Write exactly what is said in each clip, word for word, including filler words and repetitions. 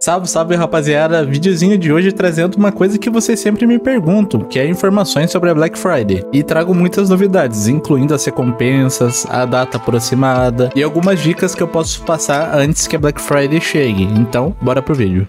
Salve, salve rapaziada, videozinho de hoje trazendo uma coisa que vocês sempre me perguntam, que é informações sobre a Black Friday. E trago muitas novidades, incluindo as recompensas, a data aproximada e algumas dicas que eu posso passar antes que a Black Friday chegue. Então, bora pro vídeo.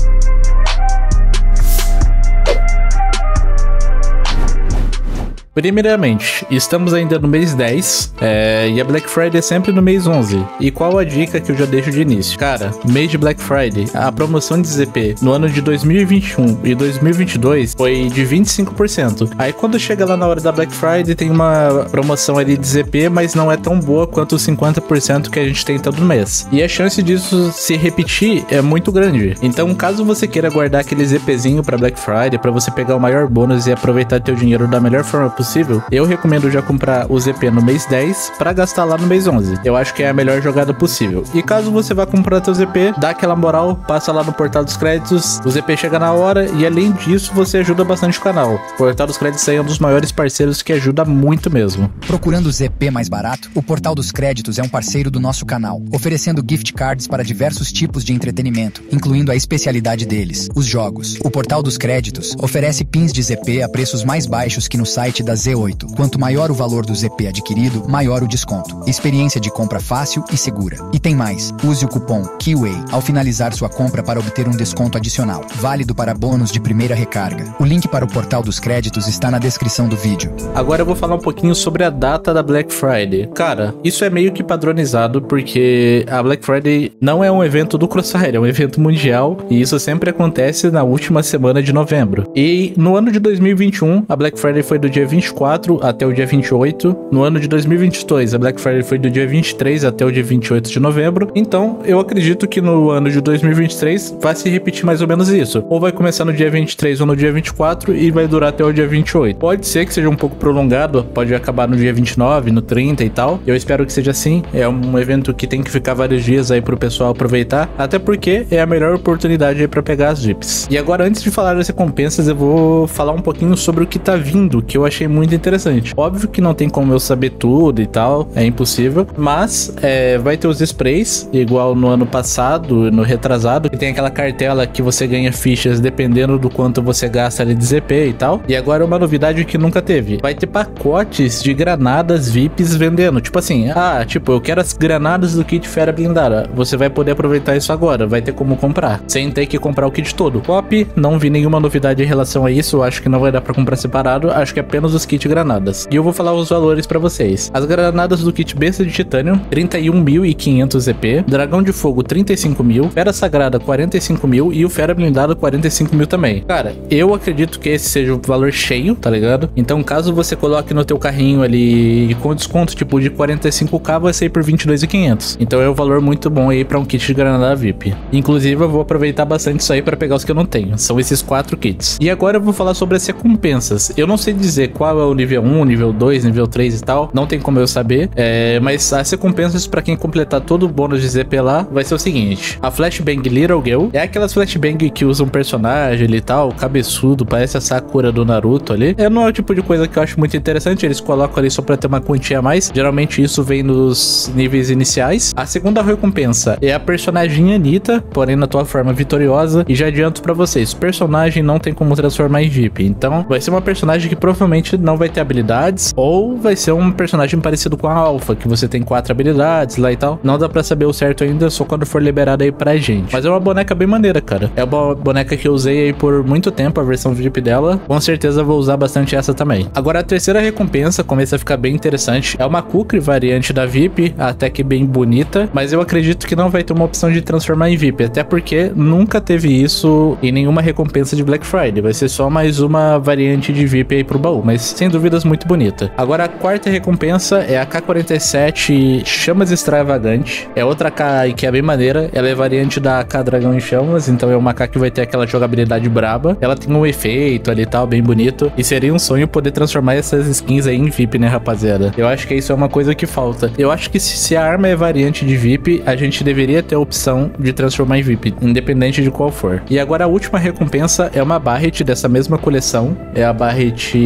Primeiramente, estamos ainda no mês dez, é, e a Black Friday é sempre no mês onze. E qual a dica que eu já deixo de início? Cara, mês de Black Friday, a promoção de Z P no ano de dois mil e vinte e um e dois mil e vinte e dois foi de vinte e cinco por cento. Aí quando chega lá na hora da Black Friday tem uma promoção ali de Z P, mas não é tão boa quanto os cinquenta por cento que a gente tem todo mês. E a chance disso se repetir é muito grande. Então, caso você queira guardar aquele ZPzinho para Black Friday, para você pegar o maior bônus e aproveitar teu dinheiro da melhor forma possível, possível, eu recomendo já comprar o Z P no mês dez para gastar lá no mês onze. Eu acho que é a melhor jogada possível. E caso você vá comprar teu Z P, dá aquela moral, passa lá no Portal dos Créditos, o Z P chega na hora e além disso você ajuda bastante o canal. O Portal dos Créditos é um dos maiores parceiros que ajuda muito mesmo. Procurando o Z P mais barato? O Portal dos Créditos é um parceiro do nosso canal, oferecendo gift cards para diversos tipos de entretenimento, incluindo a especialidade deles, os jogos. O Portal dos Créditos oferece pins de Z P a preços mais baixos que no site da Z oito. Quanto maior o valor do Z P adquirido, maior o desconto. Experiência de compra fácil e segura. E tem mais. Use o cupom KEYWAY ao finalizar sua compra para obter um desconto adicional, válido para bônus de primeira recarga. O link para o Portal dos Créditos está na descrição do vídeo. Agora eu vou falar um pouquinho sobre a data da Black Friday. Cara, isso é meio que padronizado porque a Black Friday não é um evento do Crossfire, é um evento mundial e isso sempre acontece na última semana de novembro. E no ano de dois mil e vinte e um, a Black Friday foi do dia vinte e quatro até o dia vinte e oito. No ano de dois mil e vinte e dois, a Black Friday foi do dia vinte e três até o dia vinte e oito de novembro. Então, eu acredito que no ano de dois mil e vinte e três vai se repetir mais ou menos isso. Ou vai começar no dia vinte e três ou no dia vinte e quatro e vai durar até o dia vinte e oito. Pode ser que seja um pouco prolongado, pode acabar no dia vinte e nove, no trinta e tal. Eu espero que seja assim. É um evento que tem que ficar vários dias aí pro pessoal aproveitar, até porque é a melhor oportunidade aí pra pegar as Jeeps. E agora, antes de falar das recompensas, eu vou falar um pouquinho sobre o que tá vindo, que eu achei muito interessante. Óbvio que não tem como eu saber tudo e tal, é impossível, mas é, vai ter os sprays, igual no ano passado, no retrasado, que tem aquela cartela que você ganha fichas dependendo do quanto você gasta ali de Z P e tal. E agora uma novidade que nunca teve, vai ter pacotes de granadas V I Ps vendendo, tipo assim, ah, tipo, eu quero as granadas do kit Fera Blindada, você vai poder aproveitar isso agora, vai ter como comprar, sem ter que comprar o kit todo. Pop, não vi nenhuma novidade em relação a isso, eu acho que não vai dar pra comprar separado, acho que é apenas os kits granadas. E eu vou falar os valores pra vocês. As granadas do kit Besta de Titânio, trinta e um mil e quinhentos Z P, Dragão de Fogo, trinta e cinco mil, Fera Sagrada, quarenta e cinco mil e o Fera Blindado, quarenta e cinco mil também. Cara, eu acredito que esse seja o valor cheio, tá ligado? Então, caso você coloque no teu carrinho ali com desconto, tipo, de quarenta e cinco k, vai sair por vinte e dois mil e quinhentos. Então é um valor muito bom aí pra um kit de granada V I P. Inclusive, eu vou aproveitar bastante isso aí pra pegar os que eu não tenho. São esses quatro kits. E agora eu vou falar sobre as recompensas. Eu não sei dizer qual é o nível um, nível dois, nível três e tal, não tem como eu saber, é, mas as recompensas pra quem completar todo o bônus de Z P lá vai ser o seguinte: a Flashbang Little Girl, é aquelas Flashbang que usam um personagem ali e tal, cabeçudo, parece a Sakura do Naruto ali. É, não é o tipo de coisa que eu acho muito interessante, eles colocam ali só pra ter uma quantia a mais, geralmente isso vem nos níveis iniciais. A segunda recompensa é a personagem Anitta, porém na tua forma vitoriosa, e já adianto pra vocês, personagem não tem como transformar em V I P, então vai ser uma personagem que provavelmente não vai ter habilidades, ou vai ser um personagem parecido com a Alpha, que você tem quatro habilidades lá e tal. Não dá pra saber o certo ainda, só quando for liberado aí pra gente. Mas é uma boneca bem maneira, cara. É uma boneca que eu usei aí por muito tempo, a versão V I P dela. Com certeza vou usar bastante essa também. Agora a terceira recompensa começa a ficar bem interessante. É uma Kukri variante da V I P, até que bem bonita, mas eu acredito que não vai ter uma opção de transformar em V I P, até porque nunca teve isso em nenhuma recompensa de Black Friday. Vai ser só mais uma variante de V I P aí pro baú, mas sem dúvidas muito bonita. Agora a quarta recompensa é a K quarenta e sete Chamas Extravagante. É outra K aí que é bem maneira. Ela é variante da K Dragão em Chamas, então é uma K que vai ter aquela jogabilidade braba. Ela tem um efeito ali e tal, bem bonito. E seria um sonho poder transformar essas skins aí em V I P, né, rapaziada? Eu acho que isso é uma coisa que falta. Eu acho que se a arma é variante de V I P, a gente deveria ter a opção de transformar em V I P, independente de qual for. E agora a última recompensa é uma Barret dessa mesma coleção. É a Barret Predador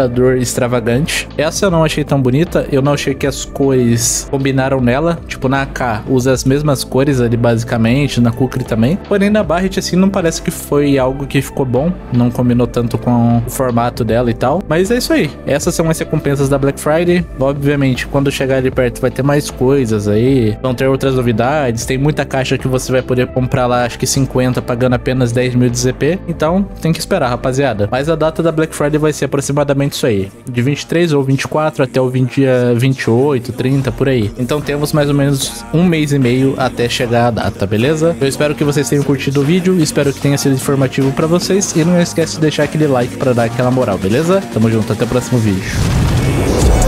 separador extravagante. Essa eu não achei tão bonita, eu não achei que as cores combinaram nela, tipo na A K usa as mesmas cores ali basicamente, na Kukri também, porém na Barret assim não parece que foi algo que ficou bom, não combinou tanto com o formato dela e tal, mas é isso aí, essas são as recompensas da Black Friday. Obviamente quando chegar ali perto vai ter mais coisas aí, vão ter outras novidades, tem muita caixa que você vai poder comprar lá, acho que cinquenta pagando apenas dez mil de Z P, então tem que esperar, rapaziada. Mas a data da Black Friday vai ser aproximadamente isso aí, de vinte e três ou vinte e quatro até o dia vinte e oito, trinta, por aí. Então temos mais ou menos um mês e meio até chegar a data, beleza? Eu espero que vocês tenham curtido o vídeo, espero que tenha sido informativo pra vocês, e não esquece de deixar aquele like pra dar aquela moral, beleza? Tamo junto, até o próximo vídeo.